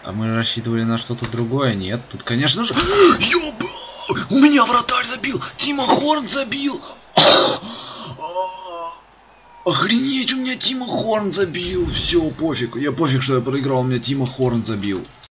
А мы рассчитывали на что-то другое, нет? Тут, конечно же... Ёба! У меня вратарь забил! Тима Хорн забил! Охренеть, у меня Тима Хорн забил! Все, пофиг. Я пофиг, что я проиграл, у меня Тима Хорн забил.